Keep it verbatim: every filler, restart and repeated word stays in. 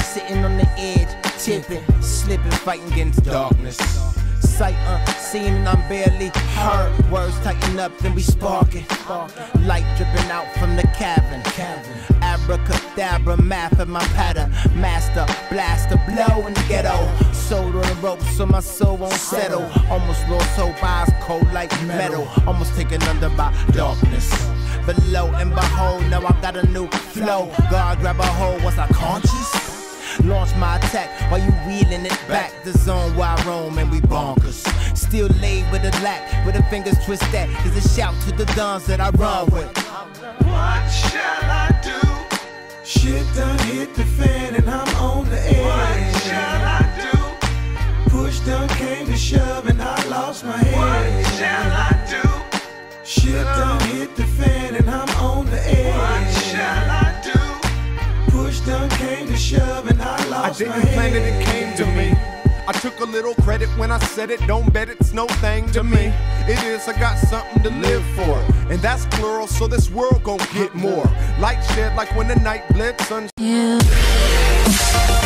sitting on the edge, tipping, slipping, fighting against darkness. Sight unseen and I'm barely heard. Words tighten up, then we sparking. Light dripping out from the cavern. Abracadabra, math in my pattern. Master, blaster, blow in the ghetto. Sold on the rope so my soul won't settle. Almost lost hope, eyes cold like metal. Almost taken under by darkness. Below and behold, now I got a new flow. God grab a hold, was I conscious? Launch my attack while you wheeling it back. The zone where I roam and we bonkers. Still laid with a lack, with the fingers twist that is a shout to the dons that I run with. What shall I do? Shit done hit the fan and I'm on the edge. What shall I do? Push done came to shove and I lost my head. What shall I do? Shit done hit the fan and I'm on the edge. What shall I do? Push done came to shove and I lost my head. I didn't plan it, it came to me. I took a little credit when I said it, don't bet it's no thing to me. It is, I got something to live for, and that's plural, so this world gon' get more. Light shed like when the night bled, sun. Yeah.